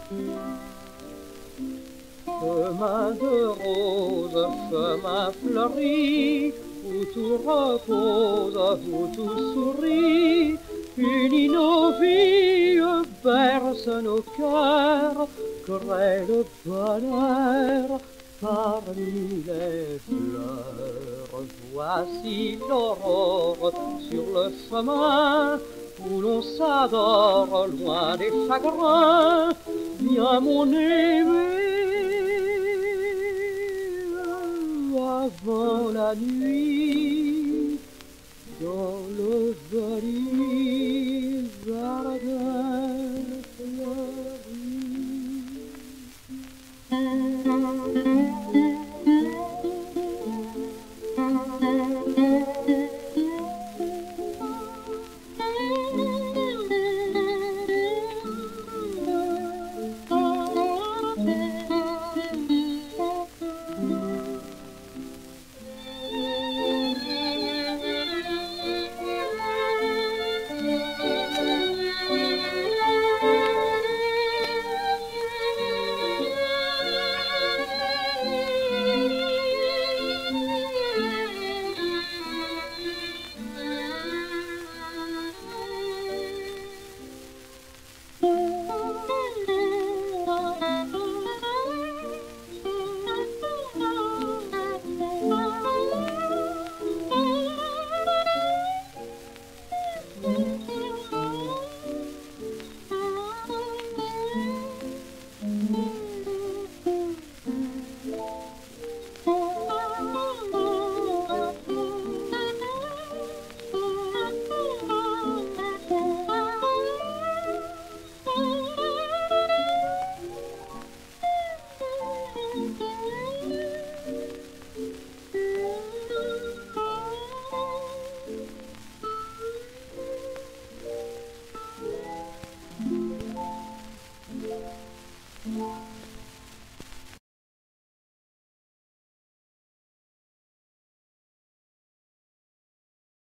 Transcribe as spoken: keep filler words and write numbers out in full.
Chemin de rose, chemin fleuri, où tout repose, où tout sourit, unis nos vies, berce nos cœurs, crée le bonheur parmi les fleurs. Voici l'aurore sur le chemin où l'on s'adore loin des chagrins. Viens mon aimé, avant la nuit, dans le joli jardin fleuri.